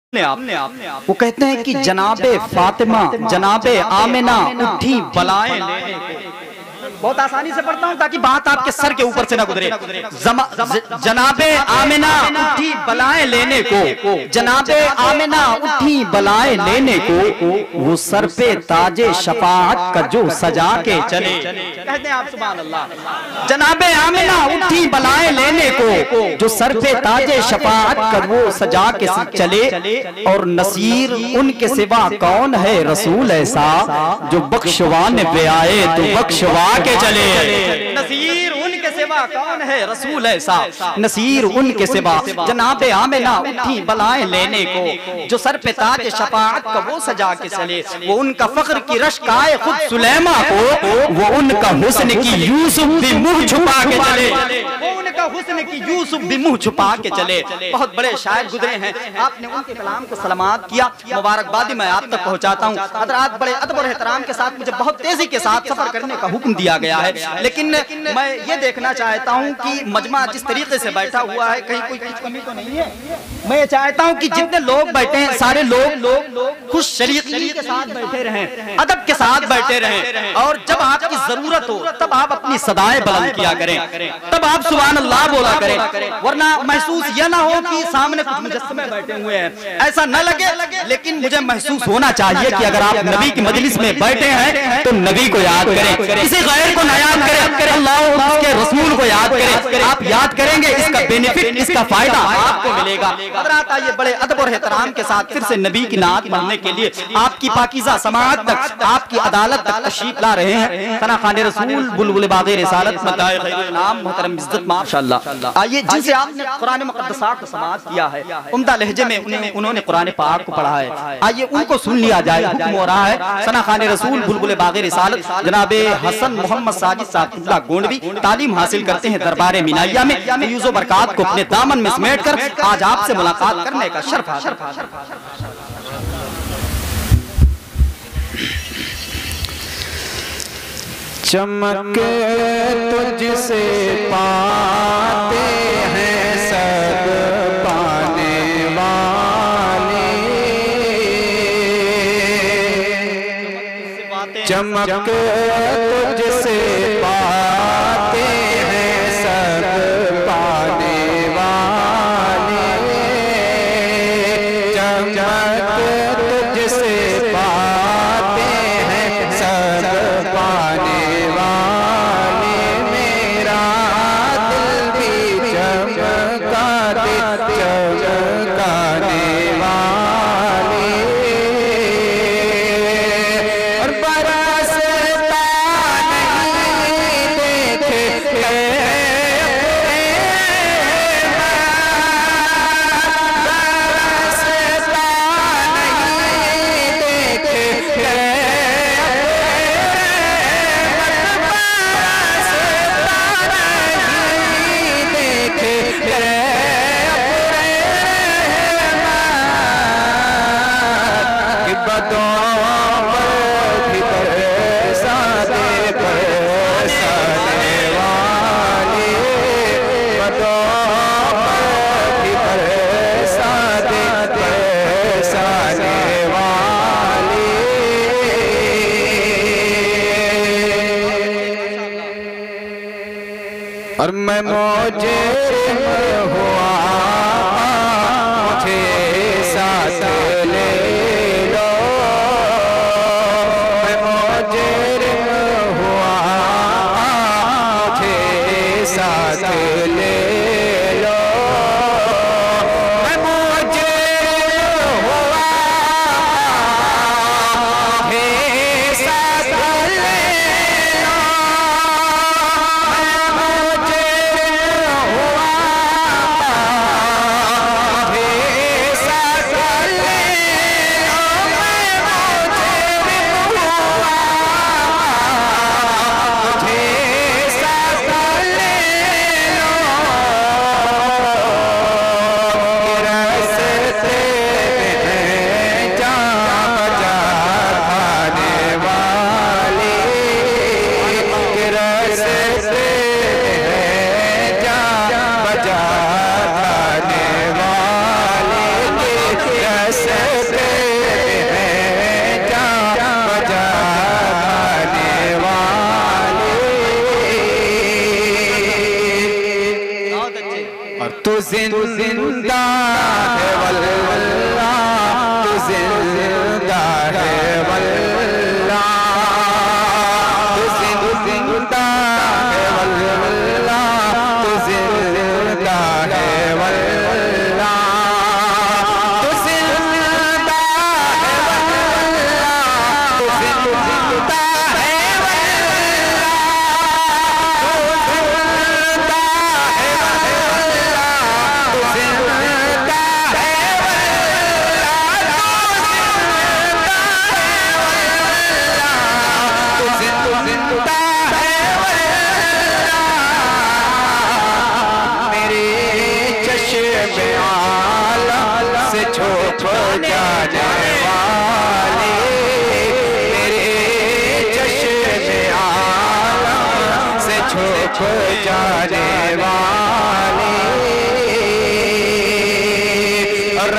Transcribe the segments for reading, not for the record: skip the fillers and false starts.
वो कहते हैं कि जनाबे फातिमा जनाबे आमिना उठी बलाएं लेने को। बहुत आसानी से पढ़ता हूँ ताकि बात आपके सर के ऊपर से ना गुजरे। जनाबे आमिना उठी बलाएं लेने को, जनाबे आमिना उठी बलाएं लेने को, वो सर पे ताजे शफाअत का जो सजा के चले। कहते हैं आप सुभान अल्लाह। जनाबे आमिना उठी बलाएं लेने को, जो सर पे ताजे शफाअत का वो सजा के चले। और नसीर उनके सिवा कौन है रसूल ऐसा, जो बख्शवाने पे आए तो बख्शवा के चले। नसीर उनके सिवा कौन है रसूल ऐसा, नसीर उनके सिवा। जनाबे आमिना उठी बलाएं लेने को, जो सर पे ताज शफाअत का वो सजा के चले। वो उनका फख्र की रश्क आए खुद सुलेमा को, वो उनका हुस्न की यूसुफ भी मुंह छुपा के चले। वो उनका हुस्न की यूसुफ भी मुंह छुपा के चले। बहुत बड़े शायर गुजरे हैं, आपने उनके कलाम को सलामत किया, मुबारकबादी मैं आप तक पहुंचाता हूँ। हज़रात बड़े अदब और एहतराम के साथ मुझे बहुत तेजी के साथ सफर करने का हुक्म दिया गया है, लेकिन मैं ये देखना चाहता हूँ कि मजमा जिस तरीके से बैठा हुआ है कहीं कोई कमी तो नहीं है। मैं ये चाहता हूँ कि जितने लोग बैठे हैं सारे लोग खुश शरीकी के साथ बैठे रहें, अदब के साथ बैठे रहें। और जब आपकी जरूरत हो तब आप अपनी सदाएं बुलंद किया करें, तब आप सुभान अल्लाह बोला करें। वरना महसूस यह ना हो कि सामने कुछ मुजस्समे बैठे हुए हैं, ऐसा न लगे। लेकिन मुझे महसूस होना चाहिए कि अगर आप नबी की मजलिस में बैठे हैं तो नबी को याद करें, किसी गैर को ना याद करें, अल्लाह उसके रसूल को याद करें। आप याद करेंगे इसका बेनिफिट, इसका फायदा आपको मिलेगा। हज़रात आइए बड़े अदब और एहतराम के साथ फिर से नबी की नात पढ़ने के लिए आपकी पाकीज़ा समाअत तक, आपकी अदालत तक तशरीफ ला रहे हैं सना खाने रसूल बुलबुल बाग़े रिसालत मताए खैरुल नाम मोहतरम इज्जत माशाअल्लाह। आइए जिनसे आपने कुरान मुक़द्दसात को समाअत किया है, उम्दा लहजे में उन्होंने कुरान पाक को पढ़ा है, आइए उनको सुन लिया जाए। हुक्म हो रहा है सना खाने रसूल बुलबुल बाग़े रिसालत जनाबे हसन मोहम्मद साजिद साहब गोंडवी तालीम हासिल करते हैं दरबार मिनाइया में। यूज़ो बरकात को अपने दामन में समेट कर आज आपसे मुलाकात करने का शर्फ हासिल। चमक तुझसे पाते हैं सब पाने वाले, चमक तुझसे पाते हैं सब पाने वाले, चमक तुझसे पाते हैं सब पाने वाले। मेरा दिल भी चमका दे चमकाने वाले, और बरसता नहीं देखे और मैं मुझे हुआ मुझे साथ ले लो, मैं मुझे हुआ मुझे साथ ले लो, मैं मुझे हुआ मुझे साथ ले लो,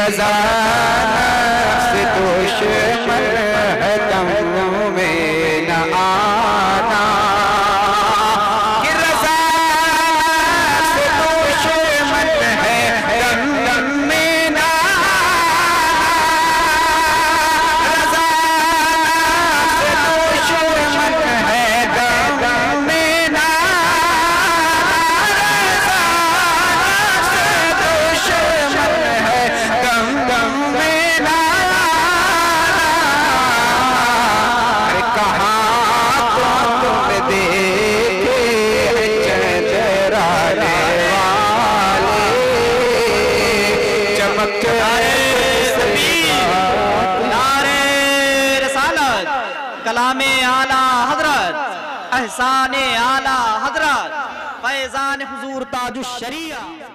रज़ा से दुश्मन है दम में न आना, कि रज़ा से दुश्मन है दम में न आना, रज़ा से दुश्मन है दम में न कलामे आला हजरत, एहसाने आला हजरत, फैजान हुजूर ताजुश शरिया।